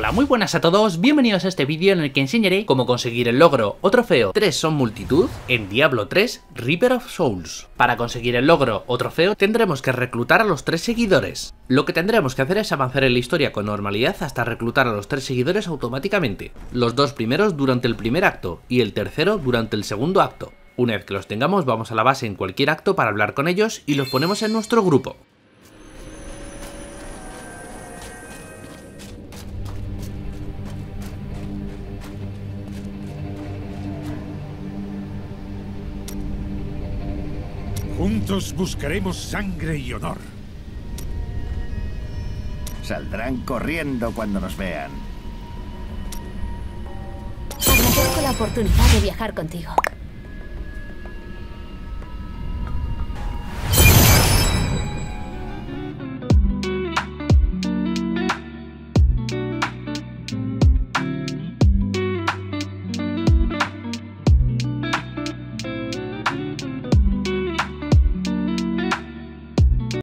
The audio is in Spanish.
Hola, muy buenas a todos, bienvenidos a este vídeo en el que enseñaré cómo conseguir el logro o trofeo 3 son multitud en Diablo 3 Reaper of Souls. Para conseguir el logro o trofeo tendremos que reclutar a los 3 seguidores. Lo que tendremos que hacer es avanzar en la historia con normalidad hasta reclutar a los 3 seguidores automáticamente. Los 2 primeros durante el primer acto y el tercero durante el segundo acto. Una vez que los tengamos vamos a la base en cualquier acto para hablar con ellos y los ponemos en nuestro grupo. Juntos buscaremos sangre y honor. Saldrán corriendo cuando nos vean. Agradezco la oportunidad de viajar contigo.